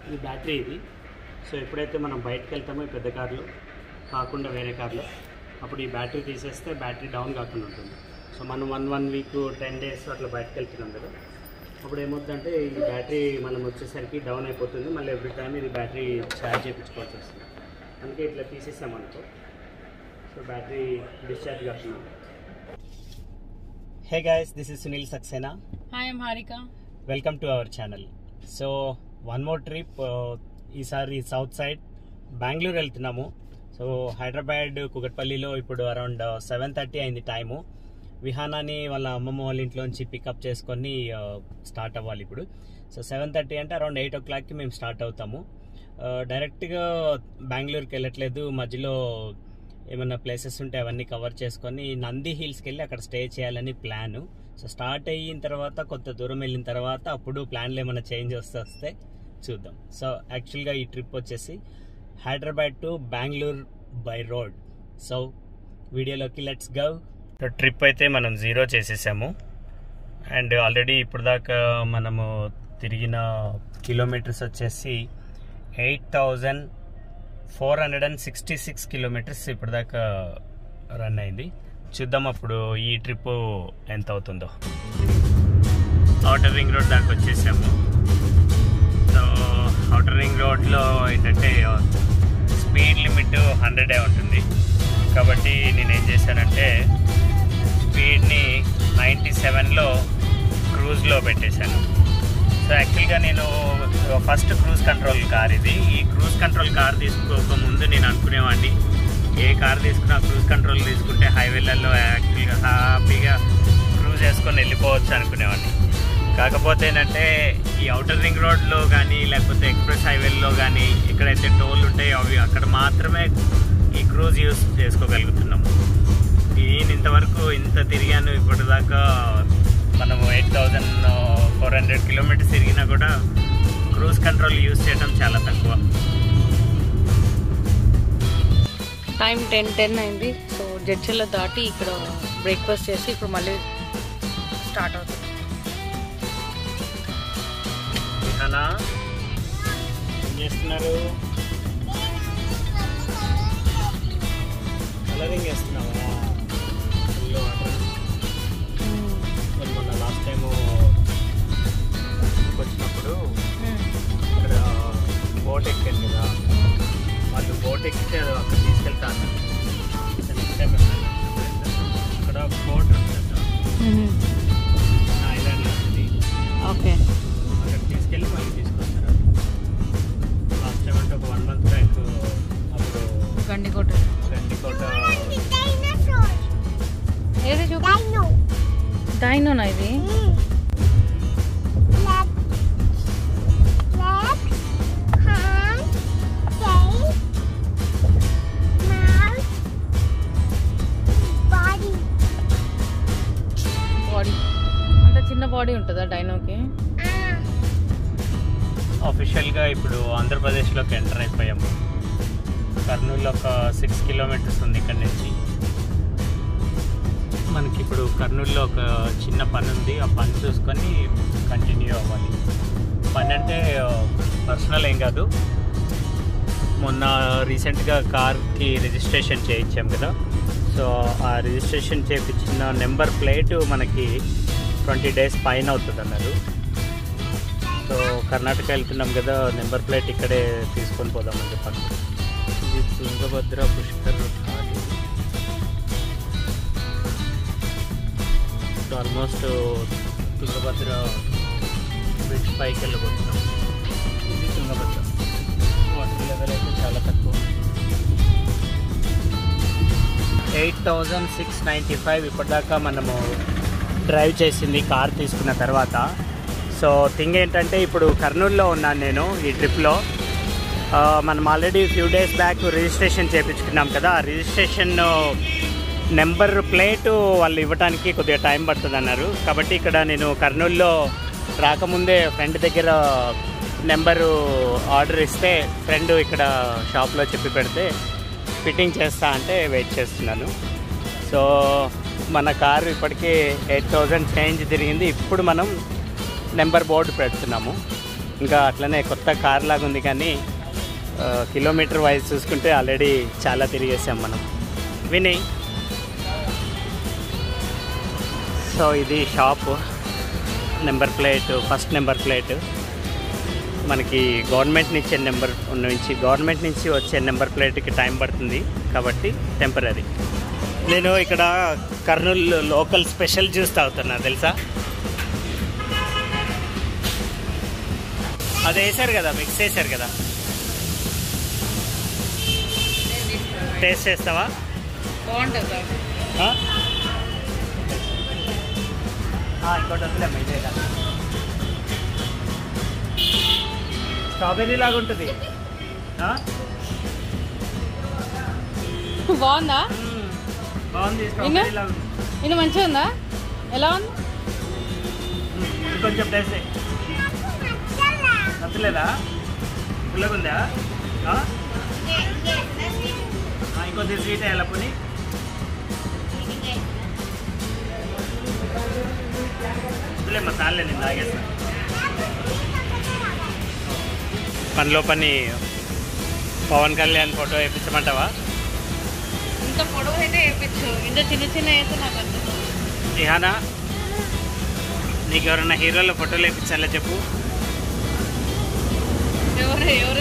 ఇది బ్యాటరీ ఇది. సో ఎప్పుడైతే మనం బయటకు వెళ్తామో ఈ పెద్ద కార్లో కాకుండా వేరే కార్లో, అప్పుడు ఈ బ్యాటరీ తీసేస్తే బ్యాటరీ డౌన్ కాకుండా ఉంటుంది. సో మనం వన్ వీక్ 10 days అట్లా బయటకు వెళ్తున్నాం కదా, అప్పుడు ఏమవుతుందంటే ఈ బ్యాటరీ మనం వచ్చేసరికి డౌన్ అయిపోతుంది. మళ్ళీ ఎవ్రీ టైం ఇది బ్యాటరీ ఛార్జ్ చేయించుకోవాల్సి వస్తుంది. అందుకే ఇట్లా తీసేసామనుకో, సో బ్యాటరీ డిశ్చార్జ్ కాకుండా. Hey guys, this is Sunil Saxena. Hi, I'm Harika. Welcome to our channel. So one more trip. ఈసారి సౌత్ సైడ్ బెంగళూరు వెళ్తున్నాము. సో హైదరాబాద్ కుకట్పల్లిలో ఇప్పుడు అరౌండ్ 7:30 అయింది టైము. విహానాని వాళ్ళ అమ్మమ్మ వాళ్ళ ఇంట్లోంచి పికప్ చేసుకొని స్టార్ట్ అవ్వాలి ఇప్పుడు. సో 7:30 అంటే అరౌండ్ 8 o'clockకి మేము స్టార్ట్ అవుతాము. డైరెక్ట్గా బెంగళూరుకి వెళ్ళట్లేదు, మధ్యలో ఏమైనా ప్లేసెస్ ఉంటే అవన్నీ కవర్ చేసుకొని నంది హిల్స్కి వెళ్ళి అక్కడ స్టే చేయాలని ప్లాను. సో స్టార్ట్ అయిన తర్వాత కొంత దూరం వెళ్ళిన తర్వాత అప్పుడు ప్లాన్లు ఏమైనా చేంజ్ వస్తే చూద్దాం. సో యాక్చువల్గా ఈ ట్రిప్ వచ్చేసి Hyderabad to Bengaluru by road. So వీడియోలోకి లెట్స్ గో. ట్రిప్ అయితే మనం 0 చేసేసాము. అండ్ ఆల్రెడీ ఇప్పుడు దాకా మనము తిరిగిన కిలోమీటర్స్ వచ్చేసి 8,466 కిలోమీటర్స్ ఇప్పుడు దాకా రన్ అయింది. చూద్దాం అప్పుడు ఈ ట్రిప్ ఎంత అవుతుందో. ఔటర్ రింగ్ రోడ్ దాకా వచ్చేసాము. సో ఔటర్ రింగ్ రోడ్లో ఏంటంటే స్పీడ్ లిమిట్ 100 ఉంటుంది. కాబట్టి నేనేం చేశానంటే స్పీడ్ని 97లో క్రూజ్లో పెట్టేశాను. సో యాక్చువల్గా నేను ఫస్ట్ క్రూజ్ కంట్రోల్ కార్ ఇది. ఈ క్రూజ్ కంట్రోల్ కార్ తీసుకోకముందు నేను అనుకునేవాడిని, ఏ కార్ తీసుకున్నా క్రూజ్ కంట్రోల్ తీసుకుంటే హైవేలలో యాక్చువల్గా హ్యాపీగా క్రూజ్ వేసుకొని వెళ్ళిపోవచ్చు అనుకునేవాడిని. కాకపోతే ఏంటంటే ఈ ఔటర్ రింగ్ రోడ్లో కానీ లేకపోతే ఎక్స్ప్రెస్ హైవేల్లో కానీ ఎక్కడైతే టోల్ ఉంటాయో అవి అక్కడ మాత్రమే ఈ క్రూజ్ యూస్ చేసుకోగలుగుతున్నాము. నేను ఇంతవరకు ఇంత తిరిగాను ఇప్పటిదాకా, మనము 8,400 కిలోమీటర్స్ తిరిగినా కూడా క్రూజ్ కంట్రోల్ యూజ్ చేయడం చాలా తక్కువ. టైం 10:10 అయింది. సో జడ్చర్ల దాటి ఇక్కడ బ్రేక్ఫాస్ట్ చేసి ఇప్పుడు మళ్ళీ స్టార్ట్ అవుతుంది. విహానా ఏం చేస్తున్నారు? కలరింగ్ వేస్తున్నావా? Full water. నేను మొన్న లాస్ట్ టైము వచ్చినప్పుడు ఇక్కడ బోట్ ఎక్కాను కదా, వాళ్ళు బోట్ ఎక్కితే అక్కడ తీసుకెళ్తాను. నెక్స్ట్ టైం అక్కడ బోట్ ఉంటుంది ఐలాండ్ లాంటిది. ఓకే, అక్కడ తీసుకెళ్ళి మళ్ళీ తీసుకొస్తారు. లాస్ట్ టైం అంటే ఒక 1 month బ్యాక్ అప్పుడు గండికోట ఏది చూపు. డైనోనా ఇది? బాడీ అంత చిన్న బాడీ ఉంటుందా డైనోకి? ఆఫిషియల్గా ఇప్పుడు ఆంధ్రప్రదేశ్లోకి ఎంటర్ అయిపోయాము. కర్నూలు ఒక 6 kilometers ఉంది ఇక్కడ నుంచి. మనకి ఇప్పుడు కర్నూలులో ఒక చిన్న పని ఉంది, ఆ పని చూసుకొని కంటిన్యూ అవ్వాలి. పని అంటే పర్సనల్ ఏం కాదు, మొన్న రీసెంట్గా కార్కి రిజిస్ట్రేషన్ చేయించాం కదా. సో ఆ రిజిస్ట్రేషన్ చేయించిన నెంబర్ ప్లేట్ మనకి 20 days పైన అవుతుంది అన్నారు. సో కర్ణాటక వెళ్తున్నాం కదా, నెంబర్ ప్లేట్ ఇక్కడే తీసుకొని పోదామని చెప్పాను. ఇది తుంగభద్ర పుష్కర్ ఘాట్. ఆల్మోస్ట్ తుంగభద్ర బ్రిడ్జ్ పైకి వెళ్ళబోతున్నాం. ఇది తుంగభద్ర. వాటర్ లెవెల్ అయితే చాలా తక్కువ. 8,695 ఇప్పటిదాకా మనము డ్రైవ్ చేసింది కార్ తీసుకున్న తర్వాత. సో థింగ్ ఏంటంటే ఇప్పుడు కర్నూలులో ఉన్నాను నేను ఈ ట్రిప్లో. మనం already few days back registration చేయించుకున్నాం కదా, ఆ రిజిస్ట్రేషన్ నెంబర్ ప్లేటు వాళ్ళు ఇవ్వడానికి కొద్దిగా టైం పడుతుంది అన్నారు. కాబట్టి ఇక్కడ నేను కర్నూలులో రాకముందే ఫ్రెండ్ దగ్గర నెంబరు ఆర్డర్ ఇస్తే ఫ్రెండ్ ఇక్కడ షాప్లో చెప్పి పెడితే ఫిట్టింగ్ చేస్తా అంటే వెయిట్ చేస్తున్నాను. సో మన కారు ఇప్పటికే 8,000 చేంజ్ తిరిగింది. ఇప్పుడు మనం నెంబర్ బోర్డు పెడుతున్నాము. ఇంకా అట్లనే కొత్త కార్ లాగా ఉంది, కానీ కిలోమీటర్ వైజ్ చూసుకుంటే ఆల్రెడీ చాలా తిరిగేసాం మనం. వినయ్, సో ఇది shop. Number plate, first number plate మనకి గవర్నమెంట్ నుంచి వచ్చే నెంబర్ ప్లేట్కి టైం పడుతుంది కాబట్టి టెంపరీ. నేను ఇక్కడ కర్నూలు లోకల్ స్పెషల్ జ్యూస్ తాగుతున్నా తెలుసా. అది వేసారు కదా, మిక్స్ చేశారు కదా. టేస్ట్ చేస్తావా? బాగుంటుంది. ఇంకోటి వద్దులేమ్మా, ఇదే కదా. స్ట్రాబెర్రీ లాగా ఉంటుంది. బాగుందా? బాగుంది, స్ట్రాబెర్రీ లాగా ఉంది. ఇది మంచిగా ఉందా? ఎలా ఉంది? కొంచెం టేస్ట్ నచ్చలేదా? పుల్లగా ఉందా? ఇంకొద్ది స్వీట్ వేయాల పోనీ. వద్దులేమ్మా, చాలే, నేను తాగేస్తాను. పనిలో పని పవన్ కళ్యాణ్ ఫోటో వేయించమంటావా? ఇంత పొడవు అయితే వేయించు, ఇంత చిన్న చిన్న అయితే నాకు అర్థం. రిహానా, నీకు ఎవరన్నా హీరోల ఫోటోలు వేయించాలా చెప్పు. ఎవరు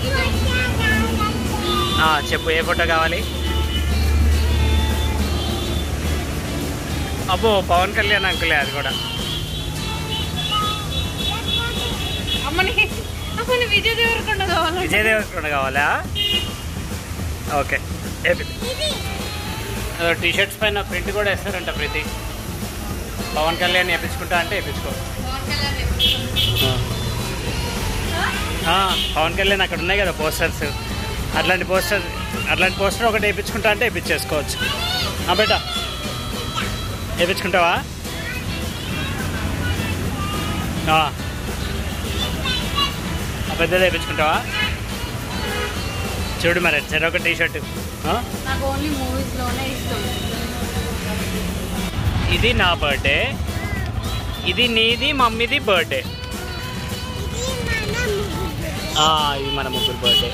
చెప్పు, ఏ ఫోటో కావాలి? అబ్బో, పవన్ కళ్యాణ్ అంకులే అది కూడా. విజయ్ దేవరకొండ కావాలా? విజయ్ దేవరకొండ కావాలా? ఓకే. టీషర్ట్స్ పైన ప్రింట్ కూడా వేస్తారంట ప్రతి. పవన్ కళ్యాణ్ వేయించుకుంటా అంటే వేయించుకో. పవన్ కళ్యాణ్ అక్కడ ఉన్నాయి కదా పోస్టర్స్, అట్లాంటి పోస్టర్ ఒకటి వేయించుకుంటా అంటే వేయించేసుకోవచ్చు. బేటా వేయించుకుంటావా? పెద్దది వేయించుకుంటావా? చూడు మరి చెరొక టీషర్ట్. నాకు ఓన్లీ మూవీస్లోనే ఇష్టం. ఇది నా బర్త్డే, ఇది నీది మమ్మీది బర్త్డే. ఇది మన ముగ్గురు బర్త్డే.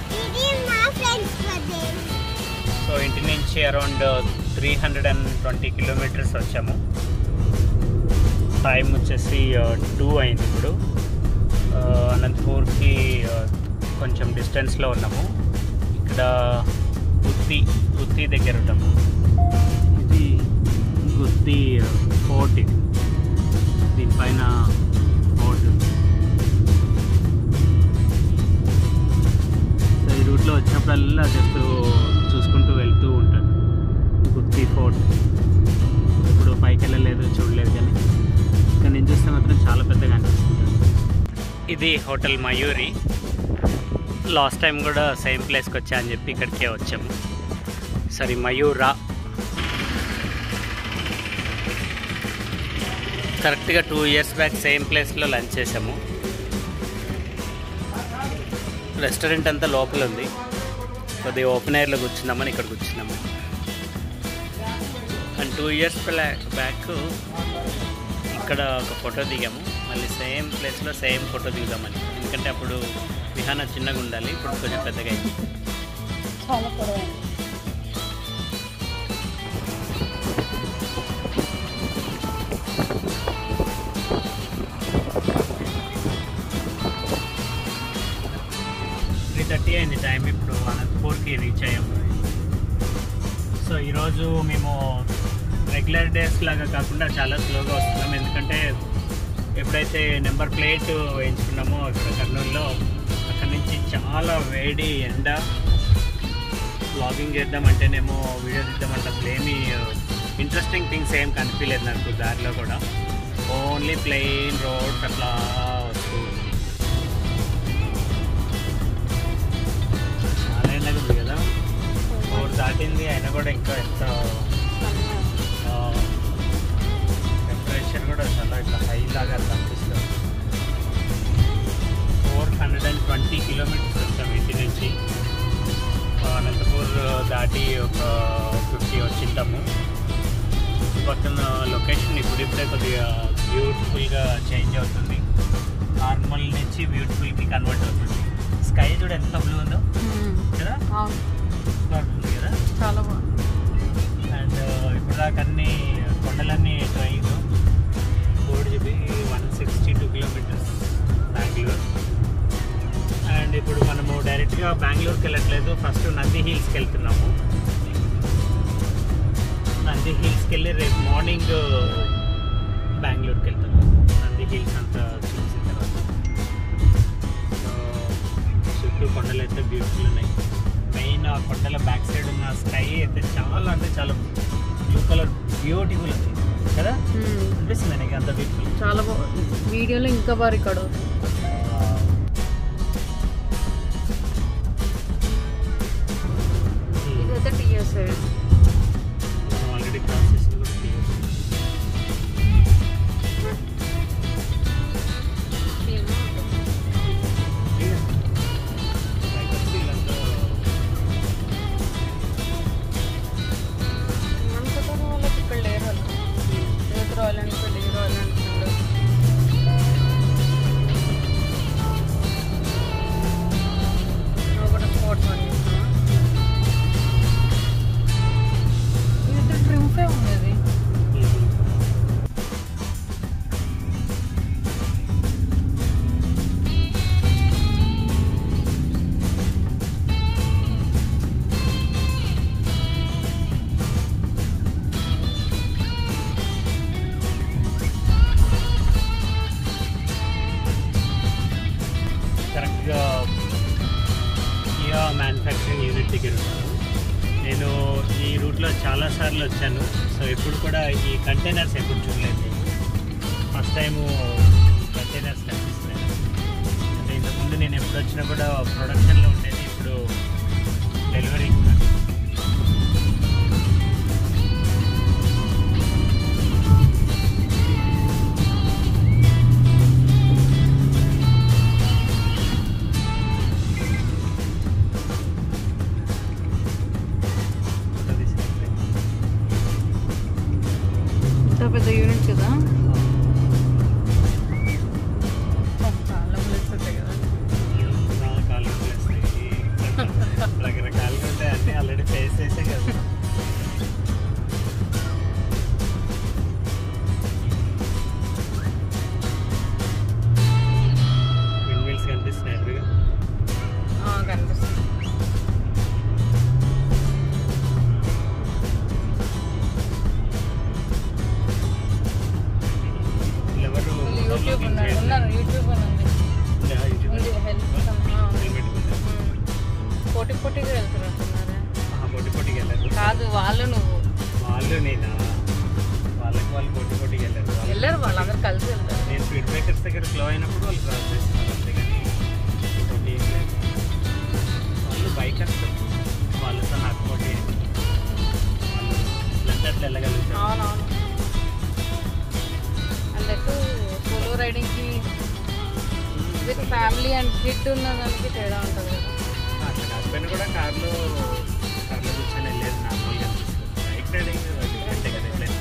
సో ఇంటి నుంచి అరౌండ్ 320 కిలోమీటర్స్ వచ్చాము. టైం వచ్చేసి 2 అయింది. ఇప్పుడు అనంతపూర్కి కొంచెం డిస్టెన్స్లో ఉన్నాము. ఇక్కడ గుత్తి దగ్గర ఉంటాము. ఇది గుత్తి ఫోర్ట్, ఇది దీనిపైన ఫోర్ట్. సో ఈ రూట్లో వచ్చినప్పుడల్లా జస్ట్ చూసుకుంటూ వెళ్తూ ఉంటాను. గుత్తి ఫోర్ట్ ఇప్పుడు పైకి వెళ్ళలేదు, చూడలేదు, కానీ ఇక్కడ నేను చూస్తే మాత్రం చాలా పెద్దగా అనిపిస్తుంది. ఇది హోటల్ మయూరి. లాస్ట్ టైం కూడా సేమ్ ప్లేస్కి వచ్చా అని చెప్పి ఇక్కడికే వచ్చాము. సరే, మయూరా. కరెక్ట్గా 2 years బ్యాక్ సేమ్ ప్లేస్లో లంచ్ చేసాము. రెస్టారెంట్ అంతా లోపల ఉంది, కొద్దిగా ఓపెన్ ఎయిర్లో కూర్చుందామని ఇక్కడ కూర్చున్నాము. అండ్ 2 years బ్యాక్ ఇక్కడ ఒక ఫోటో దిగాము. మళ్ళీ సేమ్ ప్లేస్లో సేమ్ ఫోటో దిగుదామని, ఎందుకంటే అప్పుడు విహాన చిన్నగా ఉండాలి, ఇప్పుడు కొంచెం పెద్దగా అయింది. చాలా పొడవు. అయింది టైం. ఇప్పుడు అనంతపూర్కి రీచ్ అయ్యాము. సో ఈరోజు మేము రెగ్యులర్ డేస్ లాగా కాకుండా చాలా స్లోగా వస్తున్నాం, ఎందుకంటే ఎప్పుడైతే నెంబర్ ప్లేట్ వేయించుకున్నామో ఇక్కడ కర్నూలులో, అక్కడి నుంచి చాలా వేడి ఎండ. వ్లాగింగ్ చేద్దామంటేనేమో వీడియో తీద్దామంటే అసలు ఏమీ ఇంట్రెస్టింగ్ థింగ్స్ ఏం కనిపించలేదు నాకు దారిలో కూడా. ఓన్లీ ప్లెయిన్ రోడ్స్ అట్లా వస్తూ చాలా ఎండగా ఉంది కదా. 4 దాటింది అయినా కూడా ఇంకా ఎంత టెంపరేచర్ కూడా చాలా ఇట్లా హై లాగా అనిపిస్తుంది. 420 కిలోమీటర్స్ వచ్చాము ఇంటి నుంచి. అనంతపూర్ దాటి ఒక 50 వచ్చింటాము. చుట్టుపక్కల లొకేషన్ ఇప్పుడిప్పుడే కొద్దిగా బ్యూటిఫుల్గా చేంజ్ అవుతుంది. నార్మల్ నుంచి బ్యూటిఫుల్కి కన్వర్ట్ అవుతుంది. స్కై చూడ ఎంత బ్లూ ఉందో కదా, ఉంది కదా, చాలా బాగుంది. అండ్ ఇప్పుడు దాకా అన్ని కొండలన్నీ drive. 4GB 162 kilometers Bengaluru. And ఇప్పుడు మనము డైరెక్ట్గా బెంగళూరుకి వెళ్ళట్లేదు, ఫస్ట్ నంది హిల్స్కి వెళ్తున్నాము. నంది హిల్స్కి వెళ్ళి రేపు మార్నింగ్ బెంగళూరుకి వెళ్తున్నాము. నంది హిల్స్ అంతా చూసిన తర్వాత చుట్టూ కొండలు అయితే బ్యూటిఫుల్ ఉన్నాయి. మెయిన్ ఆ కొండల బ్యాక్ సైడ్ ఉన్న స్కై అయితే చాలా అంటే చాలా బ్లూ కలర్ బ్యూటిఫుల్ ఉంది కదా, అనిపిస్తుంది నీకు అంత బ్యూటిఫుల్. చాలా బాగుంది. వీడియోలో ఇంకా బాగా రికార్డ్ అవుతుంది. ఇదైతే టీఎస్ సైడ్ ఆల్రెడీ క్రాస్ చేసింది. వాళ్ళకి ఇక్కడ లేరు వాళ్ళు. Royal Enfield, Royal Enfield. ఒకటి స్పోర్ట్స్ వన్ చూస్తున్నా. ఇది ట్రిమ్ఫే ఉంది. అది కరెక్ట్గా కియా మ్యానుఫ్యాక్చరింగ్ యూనిట్ దగ్గర ఉన్నాను నేను. ఈ రూట్లో చాలాసార్లు వచ్చాను. సో ఎప్పుడు కూడా ఈ కంటైనర్స్ ఎప్పుడు చూడలేదు. ఫస్ట్ టైము కంటైనర్స్ కనిపిస్తున్నాయి. అంటే ఇంతకుముందు నేను ఎప్పుడు వచ్చినా కూడా ప్రొడక్షన్లో ఉండేది, ఇప్పుడు డెలివరీ. పెద్ద యూనిట్ కదా, చాలా ప్లేస్ ఉంటాయి కదా. రకరకాలుగా ఉంటాయి, అన్నీ ఆల్రెడీ ఫేస్ చేసే కదా. విండ్ మిల్స్ కనిపిస్తున్నాయి ఎదురుగా. కనిపిస్తుంది. యూట్యూబ్ ఉన్నారు, యూట్యూబ్ అని ఉంది. పోటీగా వెళ్తున్నట్టున్నారా? పోటీకి వెళ్ళారు కాదు, వాళ్ళు నువ్వు వాళ్ళు నేనా? వాళ్ళు పోటీకి వెళ్ళారు, వాళ్ళందరూ కలిసి వెళ్తారు. నేను స్పీడ్ బ్రేకర్స్ దగ్గర స్లో అయినప్పుడు వాళ్ళు క్రాస్ చేస్తున్నారు, అంతేగాని పోటీ ఏం లేదు. వాళ్ళు బైకర్స్, వాళ్ళతో నాకు పోటీ వాళ్ళు వెళ్ళగలుగుతారు. అవునవును. అందుకు సోలో రైడింగ్కి విత్ ఫ్యామిలీ అండ్ కిడ్ ఉన్న దానికి తేడా ఉంటుంది కదా. అట్లా కాకపోయినా కూడా కార్లో కూర్చొని వెళ్ళేది నార్మల్గా. బైక్ రైడింగ్ డిఫరెంటే కదా. ఎట్లయినా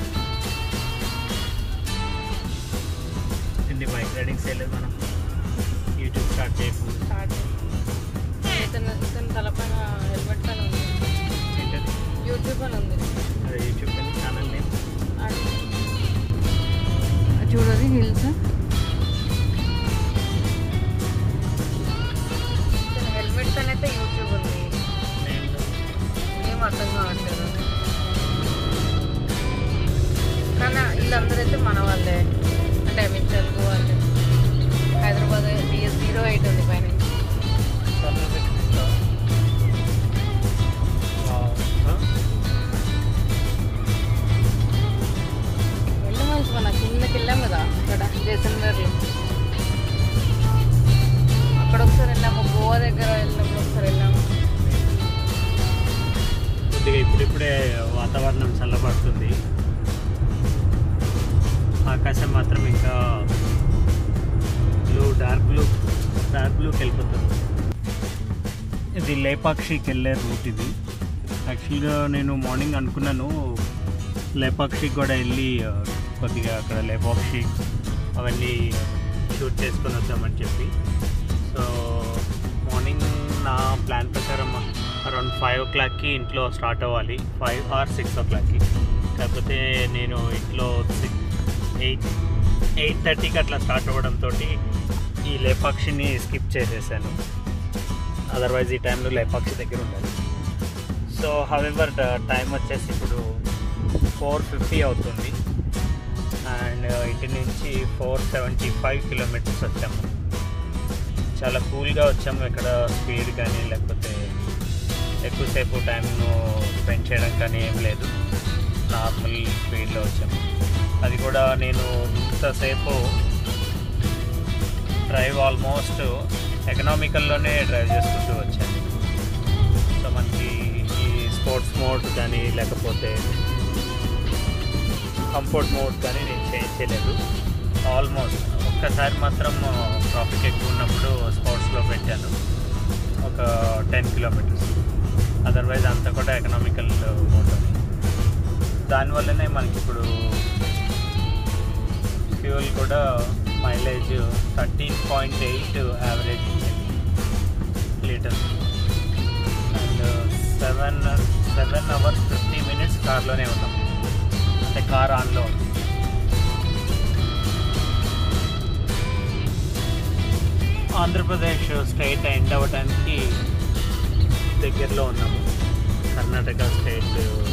ఇన్ని బైక్ రైడింగ్స్ వెళ్ళలేదు మనం. యూట్యూబ్ స్టార్ట్ చేయకుండా ఇతను తలపైన హెల్మెట్ పైన ఉంది. ఏంటది? యూట్యూబ్ అని ఉంది. అదే యూట్యూబ్ పైన ఛానల్ నేమ్. చూడది హిల్స్. హెల్మెట్ పైన అయితే యూట్యూబ్ ఉంది. ఏం అర్థం కావట్లేదు. కానీ వీళ్ళందరూ అయితే మన వాళ్ళే, అంటే ఐ మీన్ తెలుగు వాళ్ళే. హైదరాబాద్ DS08 ఉంది పైన. వెళ్ళమని మన కిందకి వెళ్ళాం కదా, అక్కడ జైసల్మేర్లో. అక్కడ ఒకసారి వెళ్ళాము, గోవా దగ్గర వెళ్ళినప్పుడు ఒకసారి వెళ్ళాము. కొద్దిగా ఇప్పుడిప్పుడే వాతావరణం చల్లబడుతుంది. ఆకాశం మాత్రం ఇంకా డార్క్ బ్లూకి వెళ్ళిపోతుంది. ఇది లేపాక్షికి వెళ్ళే రూట్ ఇది. యాక్చువల్గా నేను మార్నింగ్ అనుకున్నాను లేపాక్షికి కూడా వెళ్ళి కొద్దిగా అక్కడ లేపాక్షి అవన్నీ షూట్ చేసుకొని వద్దామని చెప్పి. సో మార్నింగ్ నా ప్లాన్ ప్రకారం అరౌండ్ 5 o'clockకి ఇంట్లో స్టార్ట్ అవ్వాలి, 5 or 6 o'clockకి. కాకపోతే నేను ఇంట్లో 8:30కి అట్లా స్టార్ట్ అవ్వడంతో ఈ లేపాక్షిని స్కిప్ చేసేసాను. అదర్వైజ్ ఈ టైంలో లేపాక్షి దగ్గర ఉండాలి. సో హవెవర్ టైం వచ్చేసి ఇప్పుడు 4:50 అవుతుంది అండ్ ఇంటి నుంచి 475 kilometers వచ్చాము. చాలా కూల్గా వచ్చాము, ఇక్కడ స్పీడ్ కానీ లేకపోతే ఎక్కువసేపు టైంను స్పెండ్ చేయడం కానీ ఏం లేదు, నార్మల్ స్పీడ్లో వచ్చాము. అది కూడా నేను ఇంతసేపు డ్రైవ్ ఆల్మోస్ట్ ఎకనామికల్లోనే డ్రైవ్ చేసుకుంటూ వచ్చాను. సో మనకి ఈ స్పోర్ట్స్ మోడ్ కానీ లేకపోతే కంఫర్ట్ మోడ్ కానీ నేను చేంజ్ చేయలేదు. ఆల్మోస్ట్ ఒక్కసారి మాత్రం ట్రాఫిక్ ఎక్కువ ఉన్నప్పుడు స్పోర్ట్స్లో పెట్టాను, ఒక 10 kilometers. అదర్వైజ్ అంతా కూడా ఎకనామికల్ మోడ్. దానివల్లనే మనకి ఇప్పుడు ఫ్యూల్ కూడా మైలేజ్ 13.8 యావరేజ్ ఇచ్చింది లీటర్స్. అండ్ 7 hours 50 minutes కార్లోనే ఉన్నాం, అంటే కార్ ఆన్లో ఉంది. ఆంధ్రప్రదేశ్ స్టేట్ ఎండ్ అవ్వడానికి దగ్గరలో ఉన్నాము. కర్ణాటక స్టేట్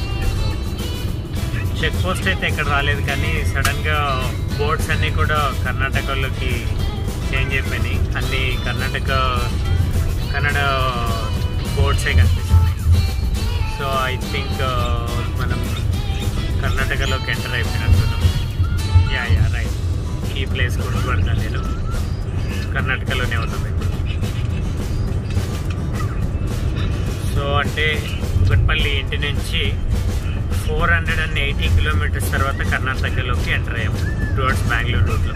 చెక్ పోస్ట్ అయితే ఎక్కడ రాలేదు, కానీ సడన్గా బోర్డ్స్ అన్నీ కూడా కర్ణాటకలోకి చేంజ్ అయిపోయినాయి. అన్నీ కన్నడ బోర్డ్సే కనిపిస్తున్నాయి. సో ఐ థింక్ మనం కర్ణాటకలోకి ఎంటర్ అయిపోయినట్టున్నాం. యా రైట్, ఈ ప్లేస్ గుర్తుపడతాను నేను, కర్ణాటకలోనే ఉన్నాం ఇప్పుడు. సో అంటే కుకట్పల్లి ఇంటి నుంచి 480 kilometers తర్వాత కర్ణాటకలోకి ఎంటర్ అయ్యాము టువర్డ్స్ బెంగళూరు రూట్లో.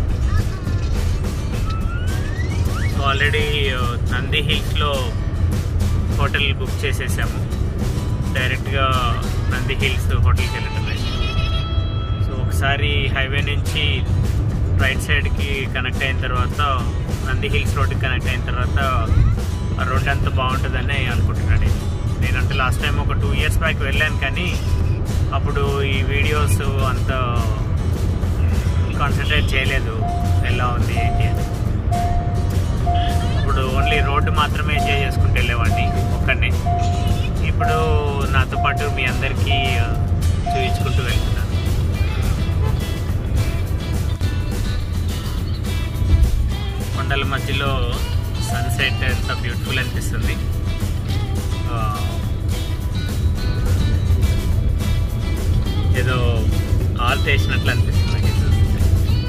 సో ఆల్రెడీ నంది హిల్స్లో హోటల్ బుక్ చేసేసాము, డైరెక్ట్గా నంది హిల్స్ హోటల్కి వెళ్ళటమే. సో ఒకసారి హైవే నుంచి రైట్ సైడ్కి కనెక్ట్ అయిన తర్వాత, నంది హిల్స్ రోడ్కి కనెక్ట్ అయిన తర్వాత ఆ రోడ్ అంతా బాగుంటుందని అనుకుంటున్నాను నేనంటే లాస్ట్ టైం ఒక 2 years బ్యాక్ వెళ్ళాను, కానీ అప్పుడు ఈ వీడియోస్ అంత కాన్సన్ట్రేట్ చేయలేదు ఎలా ఉంది ఏంటి అని. అప్పుడు ఓన్లీ రోడ్డు మాత్రమే ఎంజాయ్ చేసుకుంటూ వెళ్ళేవాడిని ఒక్కడనే. ఇప్పుడు నాతో పాటు మీ అందరికీ చూపించుకుంటూ వెళ్తున్నాను. కొండల మధ్యలో సన్సెట్ ఎంత బ్యూటిఫుల్ అనిపిస్తుంది. ఏదో ఆల్ చేసినట్లు అనిపిస్తుంది నాకు చూస్తుంటే.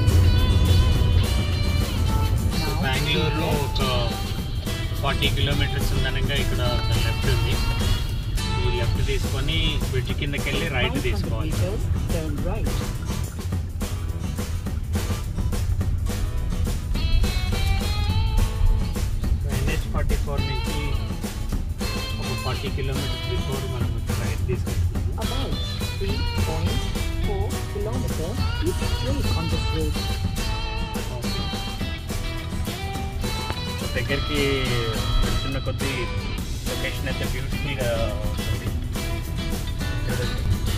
బెంగళూరులో ఒక 40 kilometers ఉందనగా ఇక్కడ ఒక లెఫ్ట్ ఉంది. ఈ లెఫ్ట్ తీసుకొని బ్రిడ్జ్ కిందకి వెళ్ళి రైట్ తీసుకోవాలి. NH44 నుంచి ఒక 40 kilometers బిఫోర్ మనం రైట్ తీసుకుంటున్నాము. About 3.4 kilometers, keep straight on this road. దగ్గరికి వెళ్తున్న కొద్ది లొకేషన్ అయితే బ్యూటిఫుల్గా ఉంటుంది చూడండి.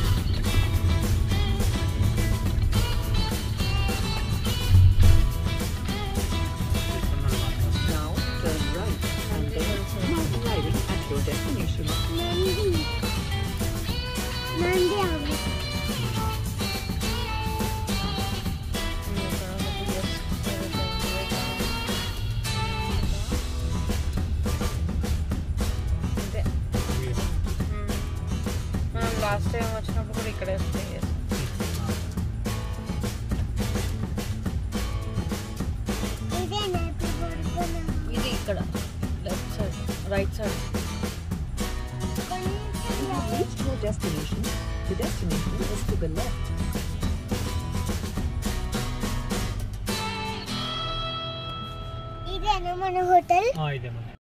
Now turn right and then start driving at your destination. Last time వచ్చినప్పుడు కూడా ఇక్కడే స్టే చేస్తాం. ఇది ఇక్కడ left side, right side. You have reached your destination. The destination is to the left. ఇదేనా మన హోటల్? ఇదే మన